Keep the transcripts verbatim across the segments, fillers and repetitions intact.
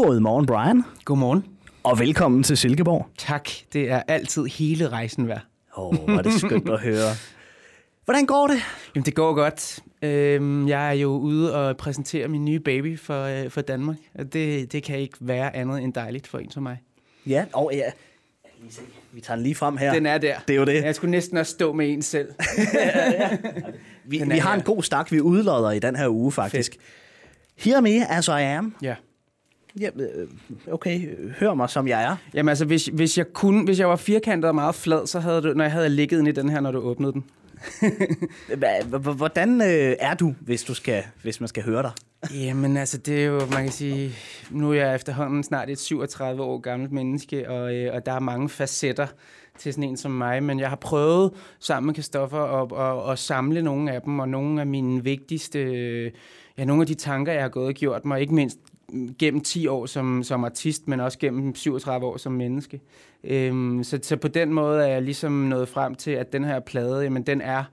God morgen, Brian. Godmorgen. Og velkommen til Silkeborg. Tak. Det er altid hele rejsen værd. Åh, oh, hvor er det skønt at høre. Hvordan går det? Jamen, det går godt. Øhm, jeg er jo ude og præsentere min nye baby for, øh, for Danmark. Og det, det kan ikke være andet end dejligt for en som mig. Ja, og ja. Vi tager den lige frem her. Den er der. Det er jo det. Jeg skulle næsten også stå med en selv. ja, ja. Vi, vi har en god stak, vi udlodder i den her uge, faktisk. Fedt. Hear me as I am. Ja. Ja, okay, hør mig som jeg er. Jamen altså, hvis, hvis, jeg kunne, hvis jeg var firkantet og meget flad, så havde du, når jeg havde ligget ind i den her, når du åbnede den. Hvordan øh, er du, hvis, du skal, hvis man skal høre dig? Jamen altså, det er jo, man kan sige, nu er jeg efterhånden snart et syvogtredive år gammelt menneske, og, øh, og der er mange facetter til sådan en som mig, men jeg har prøvet sammen med Christoffer at, at, at samle nogle af dem, og nogle af mine vigtigste, ja, nogle af de tanker, jeg har gået og gjort mig, ikke mindst gennem ti år som, som artist, men også gennem syvogtredive år som menneske. Øhm, så, så på den måde er jeg ligesom nået frem til, at den her plade, jamen den er,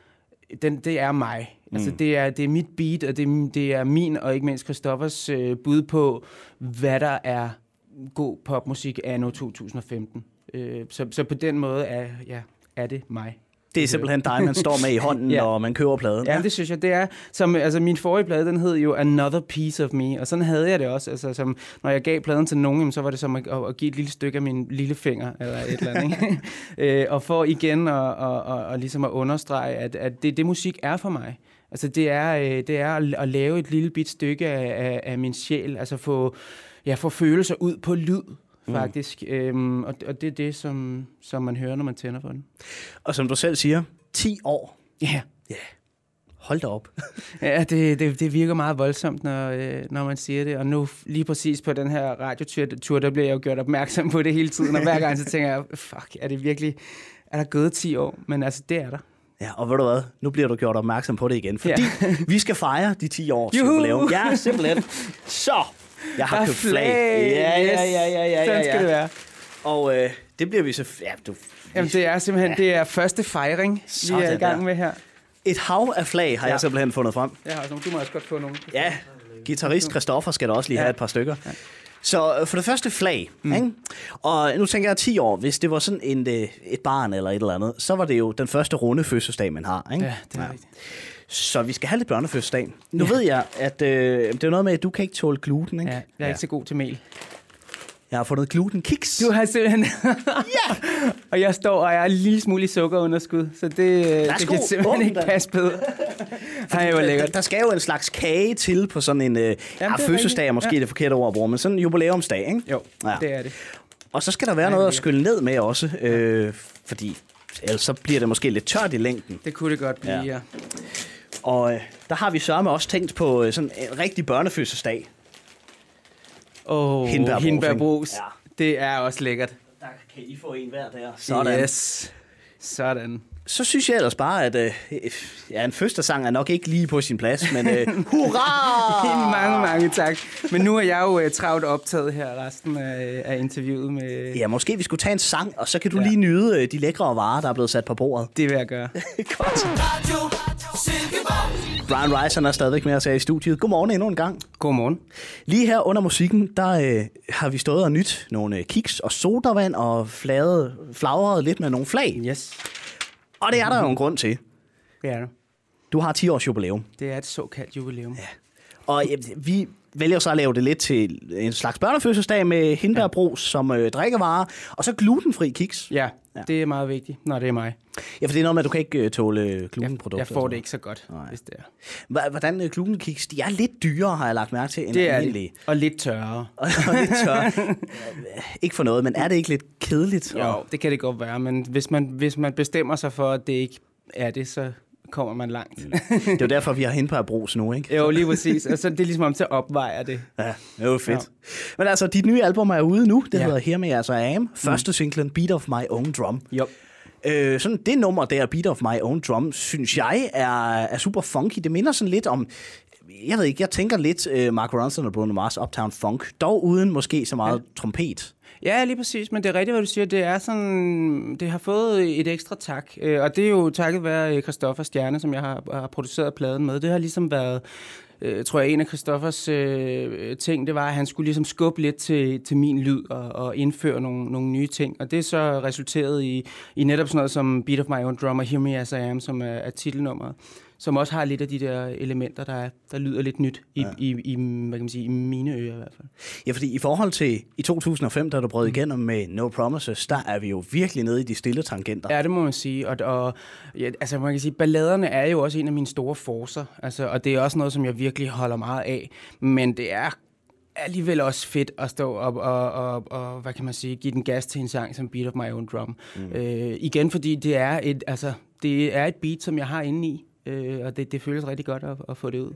den, det er mig. Mm. Altså det er, det er mit beat, og det, det er min, og ikke mindst Christoffers øh, bud på, hvad der er god popmusik anno to tusind og femten. Øh, så, så på den måde er, ja, er det mig. Det er simpelthen dig, man står med i hånden, ja. Når man køber pladen. Ja, det synes jeg, det er. Som, altså, min forrige plade, den hed jo Another Piece of Me, og sådan havde jeg det også. Altså, som, når jeg gav pladen til nogen, så var det som at, at, at give et lille stykke af min lille finger, eller et eller andet. øh, og for igen at, at, at, at, ligesom at understrege, at, at det, det musik er for mig. Altså, det er, det er at, at lave et lille bit stykke af, af, af min sjæl, altså få, ja, få følelser ud på lyd. Faktisk. Mm. Øhm, og, og det er det, som, som man hører, når man tænder for den. Og som du selv siger, ti år. Ja. Yeah. Ja. Yeah. Hold da op. ja, det, det, det virker meget voldsomt, når, øh, når man siger det. Og nu lige præcis på den her radiotur, der bliver jeg jo gjort opmærksom på det hele tiden. Og hver gang så tænker jeg, fuck, er det virkelig, er der gået ti år? Men altså, det er der. Ja, og ved du hvad? Nu bliver du gjort opmærksom på det igen, fordi ja. vi skal fejre de ti års jubilæum. Ja, simpelthen. Så... Jeg har købt flag. Ja, ja, ja, ja, ja. Sådan skal det være. Og øh, det bliver vi så... Ja, du, Jamen, det er simpelthen ja. det er første fejring, vi er i gang med her. Et hav af flag har ja. jeg simpelthen fundet frem. Jeg har også nogle. Du må også godt få nogle. Ja, guitarist Christoffer skal da også lige ja. have et par stykker. Ja. Så for det første flag. Mm. Ikke? Og nu tænker jeg ti år. Hvis det var sådan en, et barn eller et eller andet, så var det jo den første runde fødselsdag, man har. Ikke? Ja, det er ja. rigtigt. Så vi skal have lidt børnefødselsdag. Nu ja. ved jeg, at øh, det er noget med, at du kan ikke tåle gluten, ikke? Ja, jeg er ja. ikke så god til mel. Jeg har fundet gluten-kiks. Du har simpelthen... ja! Og jeg står, og jeg er en lille smule i sukkerunderskud, så det, det kan simpelthen ikke passe bedre. Ej, hvor lækkert. Der, der skal jo en slags kage til på sådan en... Øh, ja, fødselsdag er måske ja. det forkerte ord at bruge, men sådan en jubilæumsdag, ikke? Jo, ja. det er det. Og så skal der være Ej, noget at skylle ned med også, øh, fordi ellers så bliver det måske lidt tørt i længden. Det kunne det godt blive, ja. ja. Og øh, der har vi sørme også tænkt på øh, sådan en rigtig børnefødselsdag. Åh, oh, hindbærbrus. Ja. Det er også lækkert. Der kan I få en hver der. Sådan. Yes. Sådan. Så synes jeg ellers bare, at øh, ja, en fødselsdagssang er nok ikke lige på sin plads, men øh, hurra! mange, mange tak. Men nu er jeg jo uh, travlt optaget her resten af, af interviewet med... Ja, måske vi skulle tage en sang, og så kan du ja. lige nyde øh, de lækre varer, der er blevet sat på bordet. Det vil jeg gøre. Godt. Brian Rice er stadigvæk med os her i studiet. Godmorgen endnu en gang. Godmorgen. Lige her under musikken, der øh, har vi stået og nyt nogle øh, kiks og sodavand og flagret, flagret lidt med nogle flag. Yes. Og det er der jo en grund til. Det er der. Du har ti års jubilæum. Det er et såkaldt jubilæum. Ja. Og ja, vi vælger så at lave det lidt til en slags børnefødselsdag med hindbærbrus ja. som øh, drikkevarer, og så glutenfri kiks. Ja, ja, det er meget vigtigt, når det er mig. Ja, for det er noget med, at du kan ikke tåle glutenprodukter. Jeg, jeg får det ikke så godt, Nej. hvis det er. Hvordan øh, glutenkiks? De er lidt dyrere, har jeg lagt mærke til, end det er almindelige. Det. Og lidt tørre. og, og lidt tørre. Ikke for noget, men er det ikke lidt kedeligt? Jo, det kan det godt være, men hvis man, hvis man bestemmer sig for, at det ikke er det, så kommer man langt. Mm. Det er jo derfor, vi har hindbærbrus nu, ikke? Jo, lige præcis. Altså, det er ligesom om til at opveje det. Ja, det er jo fedt. Ja. Men altså, dit nye album er ude nu. Det ja. hedder Hear Me As I Am. Første mm. singlen, Beat of My Own Drum. Jo. Øh, sådan det nummer der, Beat of My Own Drum, synes jeg er, er super funky. Det minder sådan lidt om... Jeg ved ikke, jeg tænker lidt uh, Mark Ronson og Bruno Mars Uptown Funk. Dog uden måske så meget ja. trompet. Ja, lige præcis, men det er rigtigt, hvad du siger. Det er sådan, det har fået et ekstra tak, og det er jo takket være Christoffer Stjerne, som jeg har, har produceret pladen med. Det har ligesom været øh, tror jeg, en af Christoffers øh, ting, det var, at han skulle ligesom skubbe lidt til, til min lyd og, og indføre nogle, nogle nye ting. Og det så resulterede i, i netop sådan noget som Beat of My Own Drum og Hear Me As I Am, som er, er titelnummeret, som også har lidt af de der elementer, der, der lyder lidt nyt i, ja. i, i, hvad kan man sige, i mine ører i hvert fald. Ja, fordi i forhold til i to tusind og fem, da du brød igennem med No Promises, der er vi jo virkelig nede i de stille tangenter. Ja, det må man sige. Og, og ja, altså man kan sige, balladerne er jo også en af mine store forcer, altså, og det er også noget, som jeg virkelig holder meget af. Men det er alligevel også fedt at stå op og, og, og hvad kan man sige, give den gas til en sang som Beat of My Own Drum. Mm. Øh, igen, fordi det er et, altså, det er et beat, som jeg har inde i. Øh, og det, det føles rigtig godt at, at få det ud.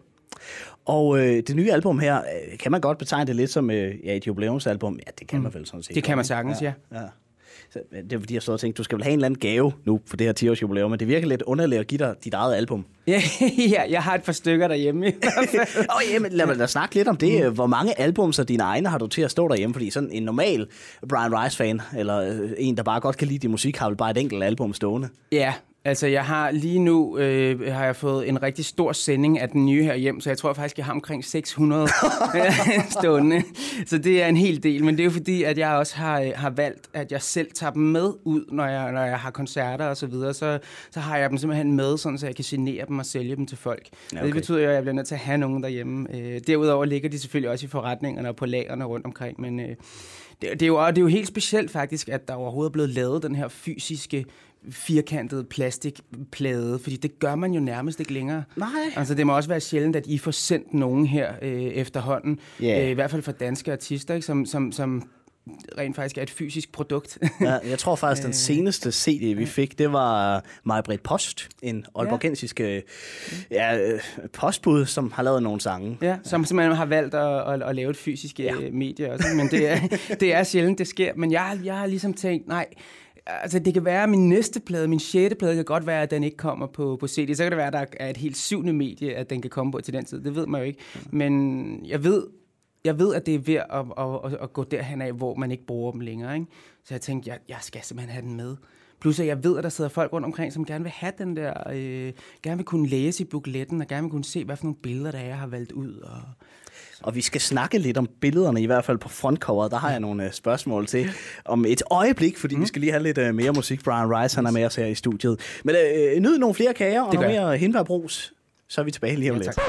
Og øh, det nye album her, øh, kan man godt betegne det lidt som øh, ja, et jubilæumsalbum? Ja, det kan mm. man vel sådan set. Det kan man sagtens, ja. ja. ja. Så, det er fordi, jeg så og tænkte, du skal vel have en eller anden gave nu for det her ti års jubilæum, men det virker lidt underligt at give dig dit eget album. ja, jeg har et par stykker derhjemme. oh, jamen, lad mig da snakke lidt om det. Mm. Hvor mange albums af dine egne har du til at stå derhjemme? Fordi sådan en normal Brian Rice-fan, eller en, der bare godt kan lide din musik, har vel bare et enkelt album stående? Ja, altså jeg har lige nu øh, har jeg fået en rigtig stor sending af den nye her hjem, så jeg tror faktisk, jeg har omkring seks hundrede stående. Så det er en hel del, men det er jo fordi, at jeg også har, har valgt, at jeg selv tager dem med ud, når jeg, når jeg har koncerter og så videre. Så, så har jeg dem simpelthen med, sådan, så jeg kan signere dem og sælge dem til folk. Ja, okay. Det betyder jo, at jeg bliver nødt til at have nogen derhjemme. Øh, derudover ligger de selvfølgelig også i forretningerne og på lagerne rundt omkring, men øh, det, det, er jo, det er jo helt specielt faktisk, at der overhovedet er blevet lavet den her fysiske firkantet plastikplade, fordi det gør man jo nærmest ikke længere. Nej. Altså det må også være sjældent, at I får sendt nogen her øh, efterhånden, yeah. øh, i hvert fald fra danske artister, ikke, som, som, som rent faktisk er et fysisk produkt. ja, jeg tror faktisk, den seneste C D, vi fik, det var Maj-Britt Post, en aalborgensisk ja. ja, postbud, som har lavet nogle sange. Ja, som simpelthen har valgt at, at, at lave et fysisk ja. medie også. Men det er, det er sjældent, det sker. Men jeg, jeg har ligesom tænkt, nej, altså det kan være, at min næste plade, min sjette plade, kan godt være, at den ikke kommer på, på C D. Så kan det være, at der er et helt syvende medie, at den kan komme på til den tid. Det ved man jo ikke. Men jeg ved, jeg ved at det er ved at, at, at, at gå derhen af, hvor man ikke bruger dem længere. Ikke? Så jeg tænkte, jeg, jeg skal simpelthen have den med. Plus at jeg ved, at der sidder folk rundt omkring, som gerne vil have den der, øh, gerne vil kunne læse i bukletten, og gerne vil kunne se, hvad for nogle billeder, der er, jeg har valgt ud. Og Og vi skal snakke lidt om billederne, i hvert fald på frontcoveret. Der har jeg nogle uh, spørgsmål til om et øjeblik, fordi mm. vi skal lige have lidt uh, mere musik. Brian Rice, han er med os her i studiet. Men uh, nyd nogle flere kager og noget mere hindbærbrus. Så er vi tilbage lige om ja, lidt.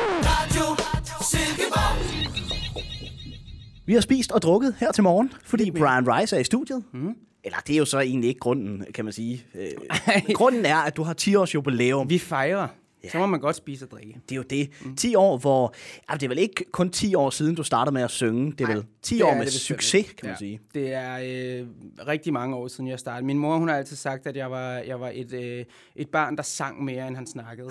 Vi har spist og drukket her til morgen, fordi Brian Rice er i studiet. Mm. Eller det er jo så egentlig ikke grunden, kan man sige. Øh, grunden er, at du har ti års jubilæum. Vi fejrer. Ja. Så må man godt spise og drikke. Det er jo det. Mm. ti år, hvor... Ja, det er vel ikke kun ti år siden, du startede med at synge. Det er Ej, vel ti det år er med succes, kan man ja. sige. Det er øh, rigtig mange år siden, jeg startede. Min mor, hun har altid sagt, at jeg var, jeg var et, øh, et barn, der sang mere, end han snakkede.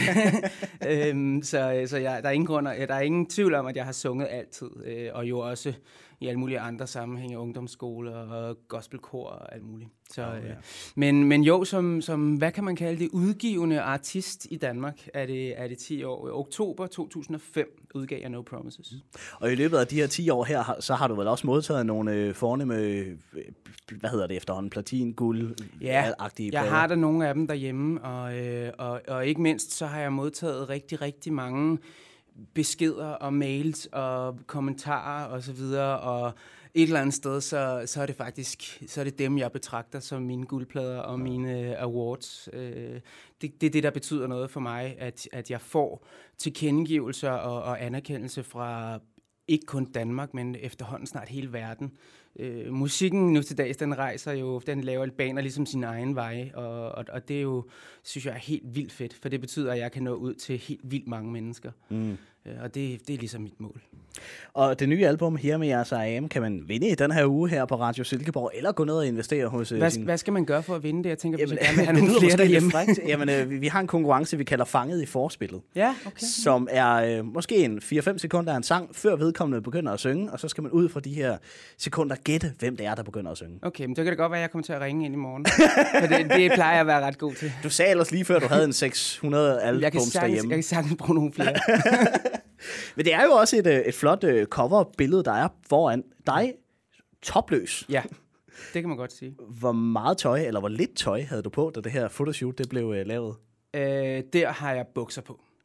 øhm, så så jeg, der, er ingen grund, der er ingen tvivl om, at jeg har sunget altid. Øh, og jo også i alle mulige andre sammenhænge, ungdomsskole og gospelkor og alt muligt. Så, oh, ja. øh, men, men jo, som, som, hvad kan man kalde det, udgivende artist i Danmark, er det, er det ti år. I oktober to tusind og fem udgav jeg No Promises. Og i løbet af de her ti år her, så har du vel også modtaget nogle øh, fornemme, øh, hvad hedder det efterhånden, platin, guld, ja, agtige jeg har da nogle af dem derhjemme, og, øh, og, og ikke mindst, så har jeg modtaget rigtig, rigtig mange beskeder og mails og kommentarer og så videre, og et eller andet sted, så, så er det faktisk, så er det dem, jeg betragter som mine guldplader og mine awards. Det, det er det, der betyder noget for mig, at, at jeg får tilkendegivelser og, og anerkendelse fra ikke kun Danmark, men efterhånden snart hele verden. Øh, musikken nu til dags, den rejser jo, den laver baner ligesom sin egen vej, og, og, og det er jo, synes jeg, er helt vildt fedt, for det betyder, at jeg kan nå ud til helt vildt mange mennesker. Mm. Og det, det er ligesom mit mål. Og det nye album, Hear Me As I Am, kan man vinde i den her uge her på Radio Silkeborg, eller gå ned og investere hos... Hvad, sin... hvad skal man gøre for at vinde det? Jeg tænker, jamen, at have nogle flere derhjemme. Jamen, øh, vi, vi har en konkurrence, vi kalder Fanget i forspillet. Ja, okay. Som er øh, måske en fire fem sekunder af en sang, før vedkommende begynder at synge, og så skal man ud fra de her sekunder gætte, hvem det er, der begynder at synge. Okay, men det kan det godt være, at jeg kommer til at ringe ind i morgen. det, det plejer jeg at være ret god til. Du sagde ellers lige før, du havde en seks hundrede albums derhjemme. Jeg kan sagtens bruge nogle flere. Men det er jo også et, et flot uh, coverbillede, der er foran dig, topløs. Ja, det kan man godt sige. Hvor meget tøj, eller hvor lidt tøj havde du på, da det her photoshoot det blev uh, lavet? Øh, der har jeg bukser på.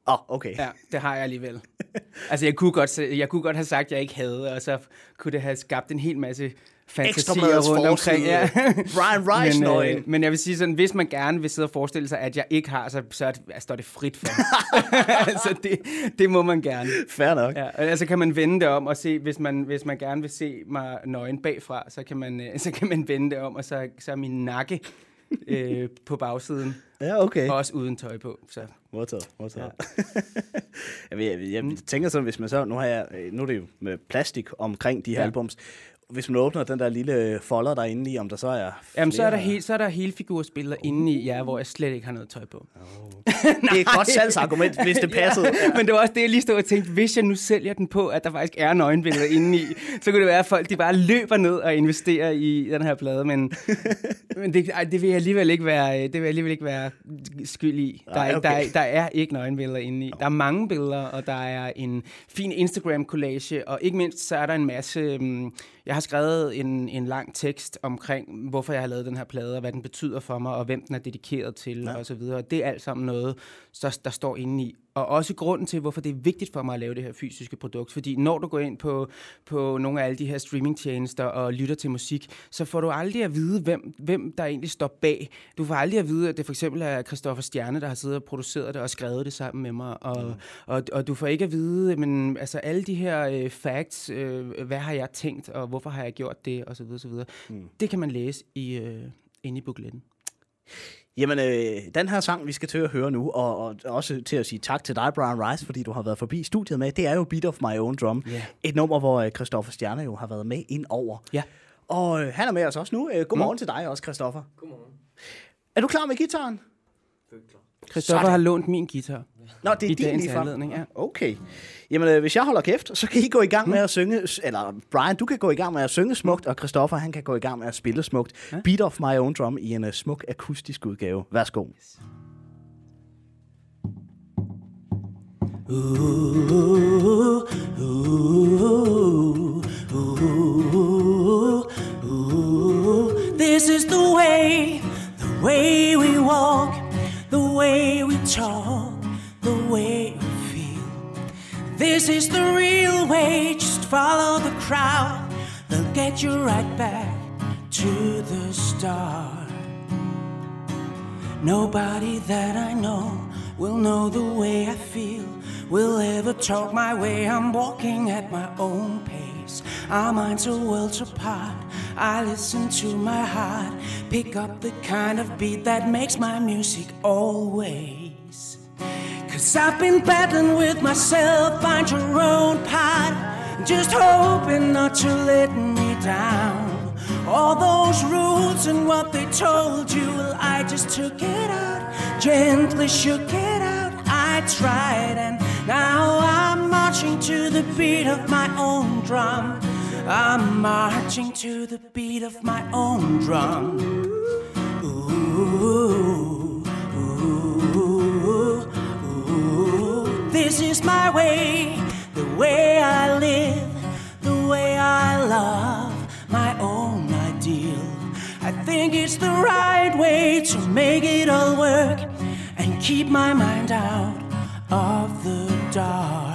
Åh, oh, okay. Ja, det har jeg alligevel. Altså, jeg kunne, godt, jeg kunne godt have sagt, at jeg ikke havde, og så kunne det have skabt en hel masse fantasier rundt omkring. Ja. Brian Rice men, nøgen. øh, men jeg vil sige sådan, hvis man gerne vil sidde og forestille sig, at jeg ikke har, så, så er det, altså, står det frit for. Altså, det, det må man gerne. Fair nok. Ja, altså kan man vende det om og se, hvis man, hvis man gerne vil se mig nøgen bagfra, så kan man, så kan man vende det om, og så, så er min nakke øh, på bagsiden. Ja, okay. Og også uden tøj på. Så. Modtaget, modtaget. Ja. jeg, jeg, jeg tænker sådan, hvis man så, nu har jeg, nu er det jo med plastik omkring de her ja. albums, hvis man åbner den der lille folder der inde i, om der så er Jamen, så er der, he- så er der helfigurspillere oh. inde i, ja, hvor jeg slet ikke har noget tøj på. Oh. Det er et godt salgsargument, hvis det passede. Ja. Ja. Men det var også det, jeg lige stod og tænkte, hvis jeg nu sælger den på, at der faktisk er nøgenbilleder inde i, så kunne det være, at folk de bare løber ned og investerer i den her plade. Men, men det, ej, det vil jeg alligevel ikke være, det vil jeg alligevel ikke være skyld i. Der er, Ej, okay. der, er, der er ikke nøgenbilleder inde i. Der er mange billeder, og der er en fin Instagram-collage, og ikke mindst så er der en masse... Um, Jeg har skrevet en, en lang tekst omkring, hvorfor jeg har lavet den her plade, og hvad den betyder for mig, og hvem den er dedikeret til, ja. og så videre. Det er alt sammen noget, der, der står inde i. Og også grunden til, hvorfor det er vigtigt for mig at lave det her fysiske produkt. Fordi når du går ind på, på nogle af alle de her streamingtjenester og lytter til musik, så får du aldrig at vide, hvem, hvem der egentlig står bag. Du får aldrig at vide, at det for eksempel er Christoffer Stjerne, der har siddet og produceret det og skrevet det sammen med mig. Og, mm. og, og du får ikke at vide, men altså alle de her øh, facts, øh, hvad har jeg tænkt, og hvorfor har jeg gjort det, og så videre, så videre. Mm. Det kan man læse i, øh, inde i bookletten. Jamen, øh, den her sang, vi skal til at høre nu, og, og også til at sige tak til dig, Brian Rice, fordi du har været forbi studiet med, det er jo Beat of My Own Drum. Yeah. Et nummer, hvor øh, Christoffer Stjerne jo har været med ind over. Ja. Yeah. Og øh, han er med os også nu. Øh, godmorgen mm. til dig også, Christoffer. Godmorgen. Er du klar med gitaren? Helt klar. Christoffer har lånt min guitar. Nå, det er I din dagens lige fra. anledning, ja. Okay. Jamen, øh, hvis jeg holder kæft, så kan I gå i gang med at synge, eller Brian, du kan gå i gang med at synge smukt, og Christoffer, han kan gå i gang med at spille smukt. Ja? Beat of My Own Drum i en uh, smuk akustisk udgave. Værsgo. Yes. Ooh, ooh, ooh, ooh. This is the way, the way we walk, the way we talk, the way we feel. This is the real way, just follow the crowd. They'll get you right back to the start. Nobody that I know will know the way I feel, will ever talk my way. I'm walking at my own pace. Our minds are worlds apart. I listen to my heart, pick up the kind of beat that makes my music always. Cause I've been battling with myself, find your own path, just hoping not to let me down. All those rules and what they told you, well, I just took it out, gently shook it out. I tried and now I'm marching to the beat of my own drum. I'm marching to the beat of my own drum. Ooh, ooh, ooh. This is my way, the way I live, the way I love my own ideal. I think it's the right way to make it all work and keep my mind out of the dark.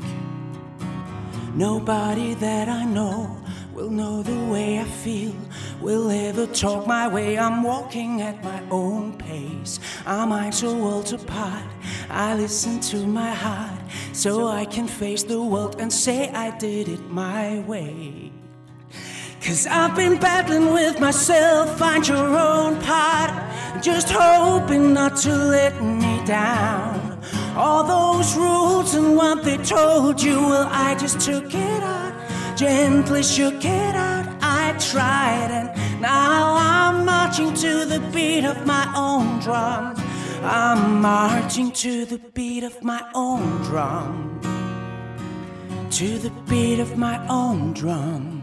Nobody that I know will know the way I feel, will ever talk my way. I'm walking at my own pace. Our minds are worlds apart. I listen to my heart so I can face the world and say I did it my way. Cause I've been battling with myself, find your own part, just hoping not to let me down. All those rules and what they told you, well, I just took it out, gently shook it out. I tried and now I'm marching to the beat of my own drum. I'm marching to the beat of my own drum, to the beat of my own drum.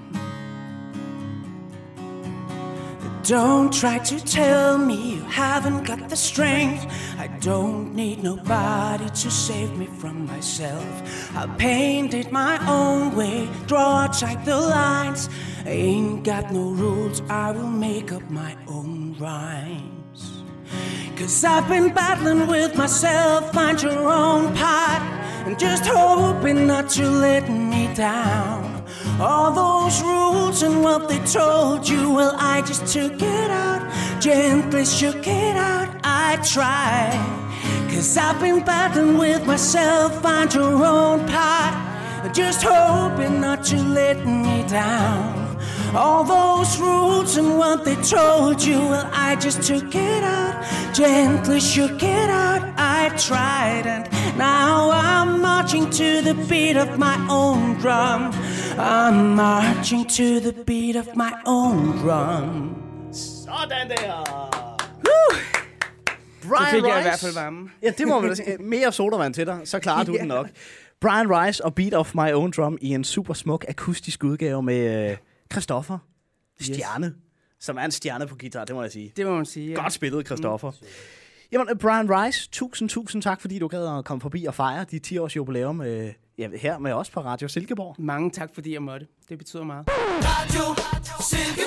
Don't try to tell me you haven't got the strength. I don't need nobody to save me from myself. I'll paint it my own way, draw outside the lines. I ain't got no rules, I will make up my own rhymes. 'Cause I've been battling with myself, find your own part, and just hoping not to let me down. All those rules and what they told you, well, I just took it out, gently shook it out, I tried. 'Cause I've been battling with myself, find your own part, and just hoping not to let me down. All those rules and what they told you, well, I just took it out, gently shook it out, I tried. And now I'm marching to the beat of my own drum. I'm marching to the beat of my own drum. Sådan der! Woo! Brian Så fik Rice. jeg i hvert fald varme. Ja, det må man da sige. Mere sodavand til dig, så klarer du yeah. den nok. Brian Rice og Beat of My Own Drum i en super smuk akustisk udgave med... Øh, Christoffer Stjerne, yes. som er en stjerne på guitar, det må jeg sige. Det må man sige, ja. Godt spillet, Christoffer. Mm. Jamen, Brian Rice, tusind, tusind tak, fordi du gad at komme forbi og fejre de ti års jubilæum øh, ja, her med os på Radio Silkeborg. Mange tak, fordi jeg måtte. Det betyder meget. Radio Silkeborg.